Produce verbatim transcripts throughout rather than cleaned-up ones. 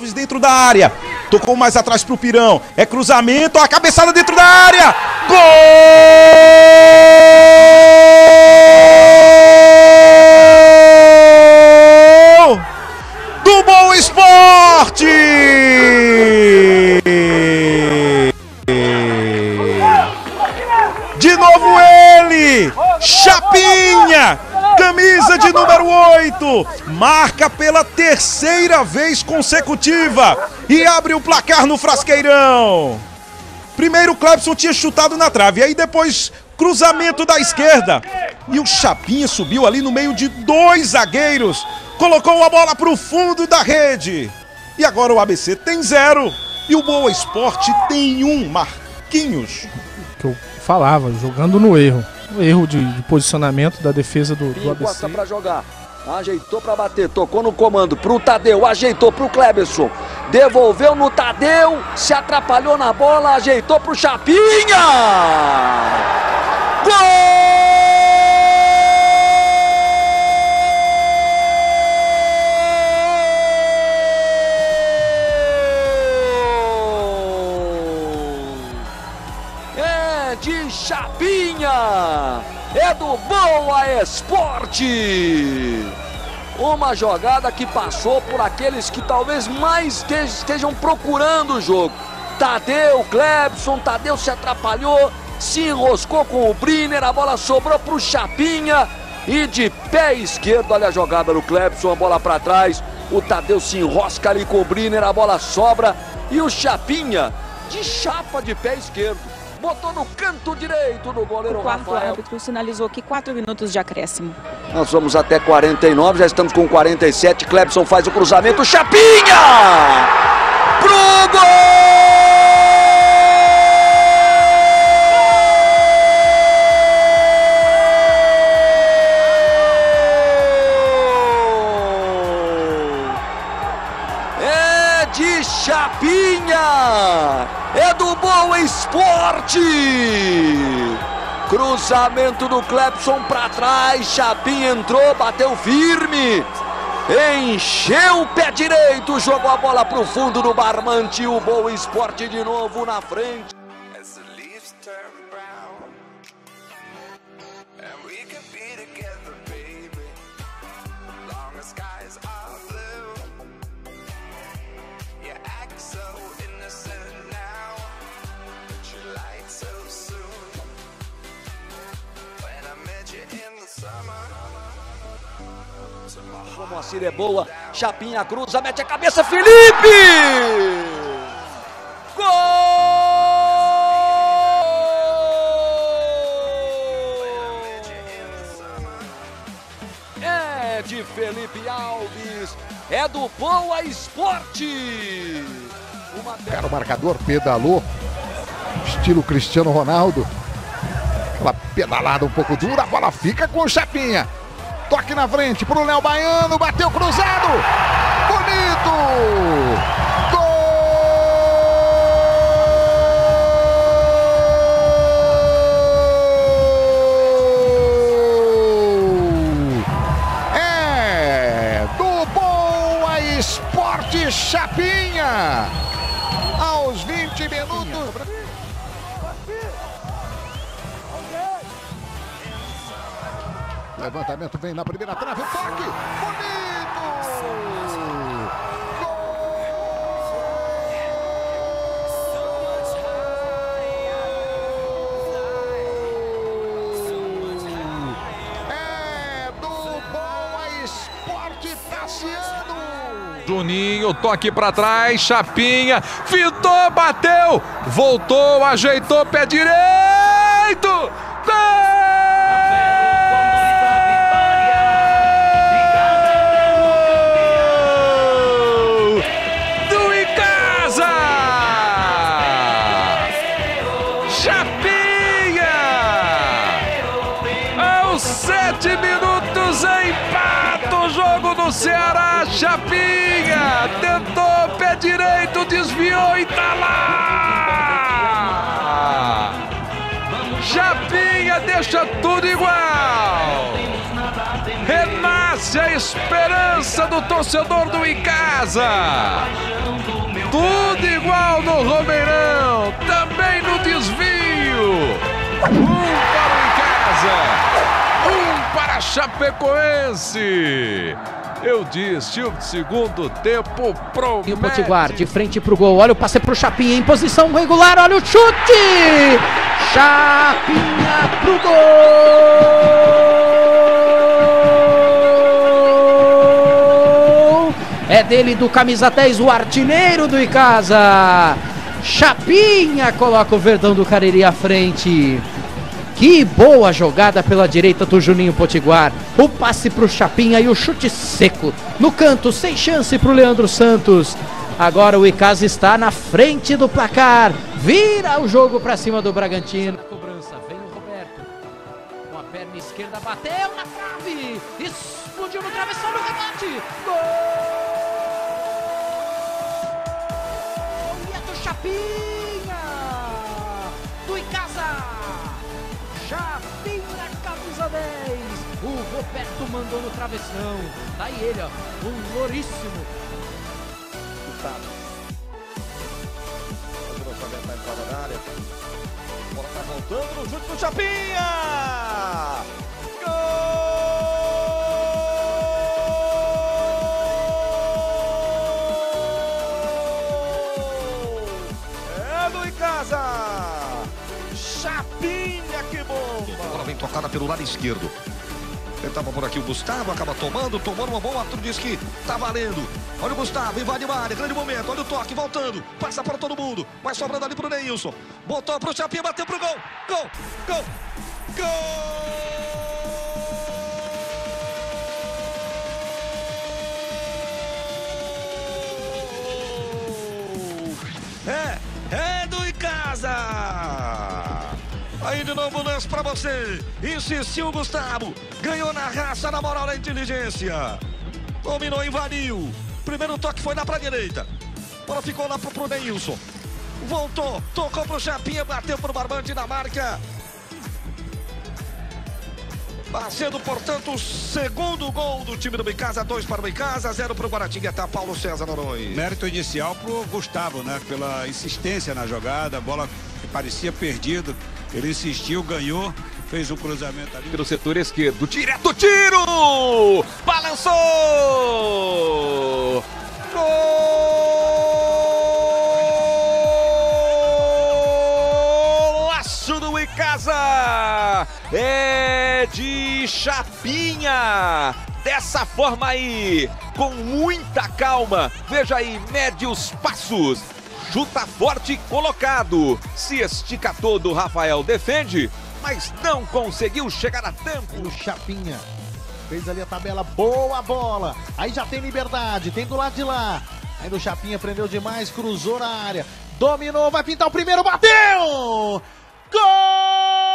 Alves dentro da área. Tocou mais atrás pro Pirão. É cruzamento, a cabeçada dentro da área. Gol! Do Boa Esporte! De novo ele, Chapinha, camisa de número oito, marca pela terceira vez consecutiva e abre o placar no Frasqueirão. Primeiro o Clebson tinha chutado na trave, aí depois cruzamento da esquerda e o Chapinha subiu ali no meio de dois zagueiros, colocou a bola para o fundo da rede. E agora o A B C tem zero e o Boa Esporte tem um, Marquinhos. Que eu falava, jogando no erro. O erro de, de posicionamento da defesa do, do A B C. Gosta pra jogar, ajeitou pra bater, tocou no comando pro Tadeu, ajeitou pro Cleberson, devolveu no Tadeu, se atrapalhou na bola, ajeitou pro Chapinha! Gol! De Chapinha, é do Boa Esporte. Uma jogada que passou por aqueles que talvez mais estejam procurando o jogo. Tadeu, Clebson, Tadeu se atrapalhou, se enroscou com o Brenner, a bola sobrou para o Chapinha e de pé esquerdo, olha a jogada do Clebson, a bola para trás, o Tadeu se enrosca ali com o Brenner, a bola sobra e o Chapinha de chapa de pé esquerdo. Botou no canto direito do goleiro o quarto Rafael. árbitro sinalizou que quatro minutos de acréscimo. Nós vamos até quarenta e nove, já estamos com quarenta e sete. Clebson faz o cruzamento, Chapinha! Pro gol! É de Chapinha! É do Boa Esporte! Cruzamento do Clebson para trás, Chapinha entrou, bateu firme, encheu o pé direito, jogou a bola para o fundo do barbante, o Boa Esporte de novo na frente. O Moacir é boa, Chapinha cruza, mete a cabeça, Felipe! Gol! É de Felipe Alves, é do Boa Esporte! Uma... Cara, o marcador pedalou, estilo Cristiano Ronaldo. Aquela pedalada um pouco dura, a bola fica com o Chapinha. Toque na frente pro Léo Baiano, bateu cruzado, bonito, gol! É do Boa Esporte, Chapinha, aos vinte minutos. Levantamento vem na primeira trave, toque, bonito! Gol! É do Boa Esporte, Tassiano! Juninho, toque pra trás, Chapinha, fitou, bateu, voltou, ajeitou, pé direito! Gol! Sete minutos, empata o jogo do Ceará. Chapinha tentou, pé direito, desviou e tá lá. Chapinha deixa tudo igual. Renasce. Essa é a esperança do torcedor do Icasa. Tudo igual no Romeirão, também no desvio. Um para o Icasa, um para a Chapecoense. Eu disse, o segundo tempo promete. E o Potiguar de frente pro gol, olha o passe pro Chapinha em posição regular, olha o chute! Chapinha pro gol! É dele, do camisa dez, o artilheiro do Icasa. Chapinha coloca o Verdão do Cariri à frente. Que boa jogada pela direita do Juninho Potiguar. O passe pro Chapinha e o chute seco. No canto, sem chance pro Leandro Santos. Agora o Icasa está na frente do placar. Vira o jogo para cima do Bragantino. Na cobrança, vem o Roberto. Com a perna esquerda, bateu na trave. Explodiu no travessão, no rebate. Gol! E é do Chapinha. Do Icasa. Chapinha, camisa dez. O Roberto mandou no travessão. Tá aí ele, ó. Um louríssimo. Faz o lançamento na entrada da área. A bola tá voltando no chute do Chapinha. Gol! É do Icasa. Chapinha, que bomba! A bola vem tocada pelo lado esquerdo. Tentava por aqui o Gustavo, acaba tomando, tomando uma boa, tudo diz que tá valendo. Olha o Gustavo, invade a área, grande momento, olha o toque, voltando, passa para todo mundo, vai sobrando ali pro Neilson. Botou pro Chapinha, bateu pro gol, gol, gol, gol! É, é do Icasa! Aí de novo o lance pra você. Insistiu o Gustavo. Ganhou na raça, na moral, na inteligência. Dominou, invadiu. Primeiro toque foi lá pra direita. A bola ficou lá pro, pro Neilson. Voltou, tocou pro Chapinha, bateu pro Barbante na marca. Sendo, portanto, o segundo gol do time do Icasa. Dois para o Icasa, zero para o Guaratinguetá. Paulo César Noronha. Mérito inicial pro Gustavo, né? Pela insistência na jogada. A bola que parecia perdida. Ele insistiu, ganhou, fez um cruzamento ali. Pelo setor esquerdo, direto tiro! Balançou! Golaço do Icasa! É de Chapinha! Dessa forma aí, com muita calma. Veja aí, médios passos. Chuta forte, colocado. Se estica todo, Rafael defende, mas não conseguiu chegar a tempo. O Chapinha fez ali a tabela, boa bola. Aí já tem liberdade, tem do lado de lá. Aí o Chapinha prendeu demais, cruzou na área. Dominou, vai pintar o primeiro, bateu! Gol!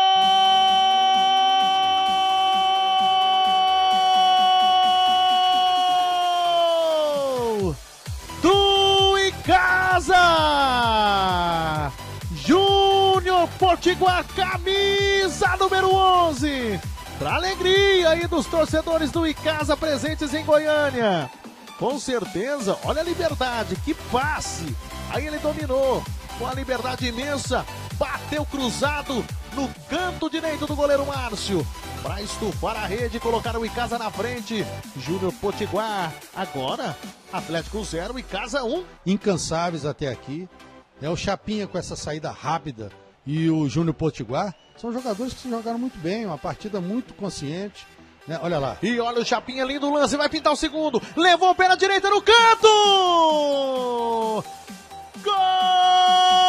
Icasa! Júnior Potiguar, camisa número onze. Pra alegria aí dos torcedores do Icasa presentes em Goiânia. Com certeza, olha a liberdade, que passe. Aí ele dominou com a liberdade imensa. Bateu cruzado no canto direito do goleiro Márcio. Para estufar a rede e colocar o Icasa na frente. Júnior Potiguar. Agora, Atlético zero, Icasa um. Incansáveis até aqui. É o Chapinha com essa saída rápida e o Júnior Potiguar. São jogadores que se jogaram muito bem, uma partida muito consciente. Né? Olha lá. E olha o Chapinha, lindo lance, vai pintar o segundo. Levou o pé na direita no canto! Gol!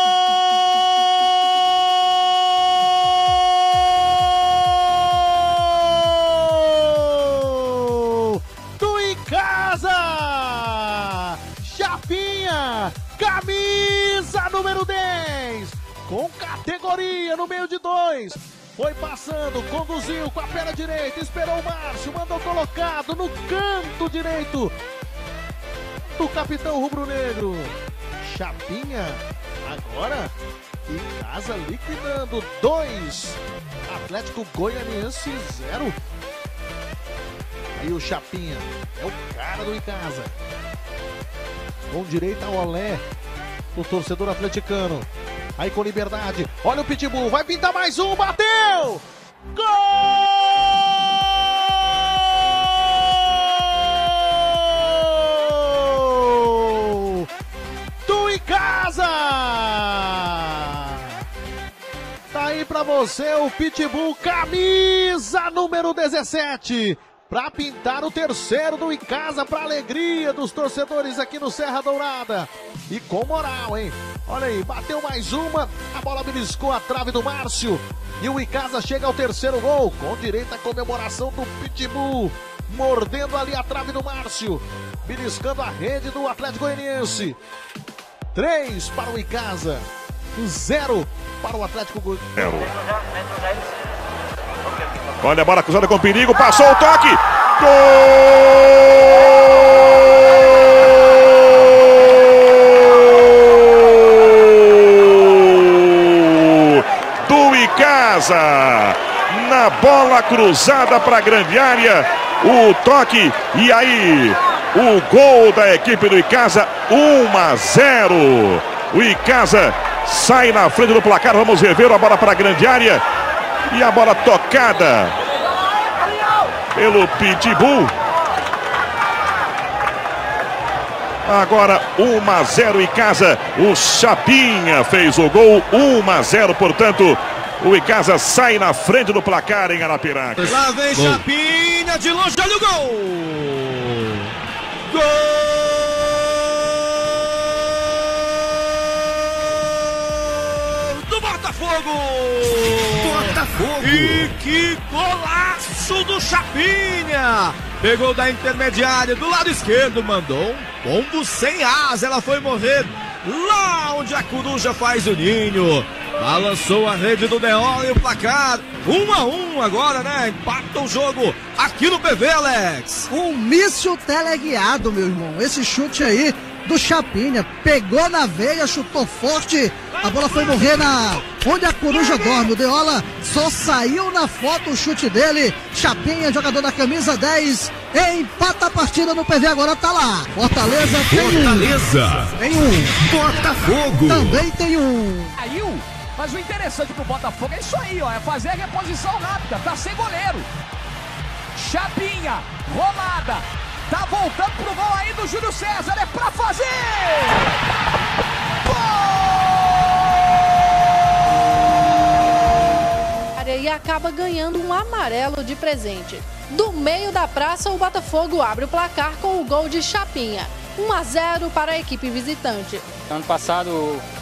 Chapinha, camisa número dez, com categoria no meio de dois, foi passando, conduziu com a perna direita, esperou o Márcio, mandou colocado no canto direito do capitão rubro-negro. Chapinha, agora Icasa liquidando, dois, Atlético Goianiense zero. Aí o Chapinha é o cara do Icasa. Com direita ao olé o torcedor atleticano. Aí com liberdade. Olha o Pitbull. Vai pintar mais um. Bateu! Gol! Do Icasa! Tá aí pra você o Pitbull, camisa número dezessete. Pra pintar o terceiro do Icasa, pra alegria dos torcedores aqui no Serra Dourada. E com moral, hein? Olha aí, bateu mais uma, a bola beliscou a trave do Márcio. E o Icasa chega ao terceiro gol, com direito à comemoração do Pitbull. Mordendo ali a trave do Márcio. Beliscando a rede do Atlético Goianiense. Três para o Icasa. Zero para o Atlético Goianiense. Olha a bola cruzada com perigo, passou o toque. Gol do Icasa. Na bola cruzada para a grande área, o toque e aí o gol da equipe do Icasa, um a zero. O Icasa sai na frente do placar, vamos rever a bola para a grande área. E a bola tocada pelo Pitbull. Agora um a zero Icasa. O Chapinha fez o gol. um a zero, portanto, o Icasa sai na frente do placar em Arapiraca. Lá vem gol. Chapinha de longe, olha o gol! Gol do Botafogo! Botafogo! E que golaço do Chapinha! Pegou da intermediária do lado esquerdo, mandou um pombo sem asa. Ela foi morrer lá onde a coruja faz o ninho. Balançou a rede do Deola e o placar. Um a um agora, né? Empata o jogo aqui no P V, Alex. Um míssil teleguiado, meu irmão. Esse chute aí do Chapinha. Pegou na veia, chutou forte. A bola foi morrer na onde a coruja dorme. O Deola só saiu na foto o chute dele. Chapinha, jogador da camisa dez. Empata a partida no P V, agora tá lá. Fortaleza tem Fortaleza. um. Tem um. Botafogo. Também tem um. Caiu. Mas o interessante pro Botafogo é isso aí, ó. É fazer a reposição rápida. Tá sem goleiro. Chapinha, rolada. Tá voltando pro gol aí do Júlio César. É pra fazer! E acaba ganhando um amarelo de presente. Do meio da praça, o Botafogo abre o placar com o gol de Chapinha. um a zero para a equipe visitante. Ano passado